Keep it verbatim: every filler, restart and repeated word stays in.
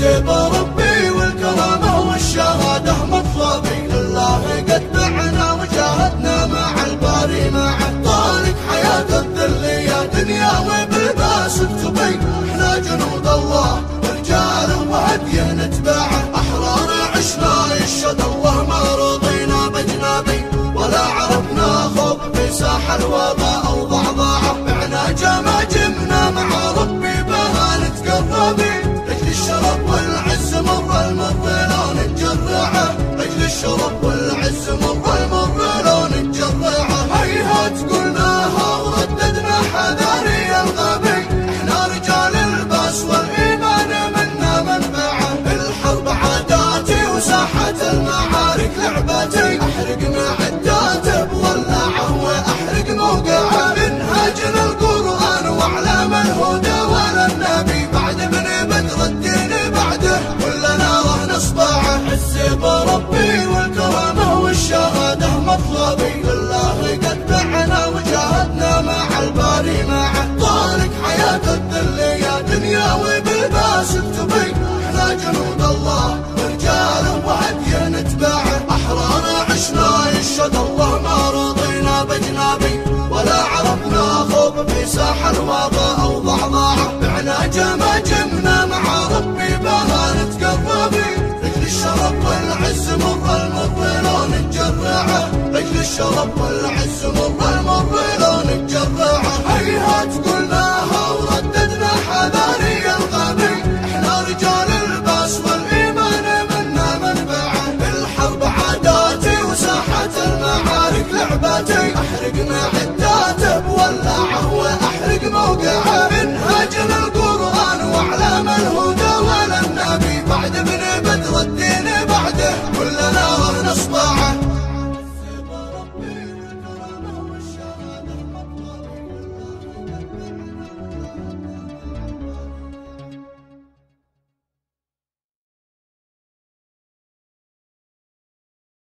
الزيب ربي والكرامة والشهادة مطلبي، لله قد بعنا وجاهدنا مع الباري معه، طارق حياة الذلية دنيا وبلباس التبي، احنا جنود الله ورجاله وهديه نتبعه، احرار عشنا يشهد الله ما رضينا بجنابي، ولا عرفنا خوف في ساح الوباء او ضعضاعه، بعنا جماجمنا مع ربي بها نتقربي، لاجل الشرف والعز مر المر لو نتجرعه، لاجل الشرف والعز مر المر لو نتجرعه، هيهات قلناها ورددنا حذاري الغبي، احنا رجال الباس والايمان منا منبعه، الحرب عاداتي وساحة المعارك لعبتي، احرق معداته بولعه واحرق موقعه، منهاجنا القرآن واعلام الهدى ولا النبي، بعد من بدر الدين بعده كلنا رهن اصبعه، الزيب ربي والكرامة والشهادة مطلبي، لله قد بعنا وجاهدنا مع الباري معه، طارق حياة الذلية دنيا وبلباس التبي، احنا جنود الله ورجاله وهديه نتبعه، احرار عشنا يشهد الله ما رضينا بجنابي، ولا عرفنا خوف في ساح الوباء او ضعضاعه، بعنا جماجمنا مع ربي بها نتقربي، لاجل الشرف والعز مر المر لو نتجرعه، لاجل الشرف والعز مر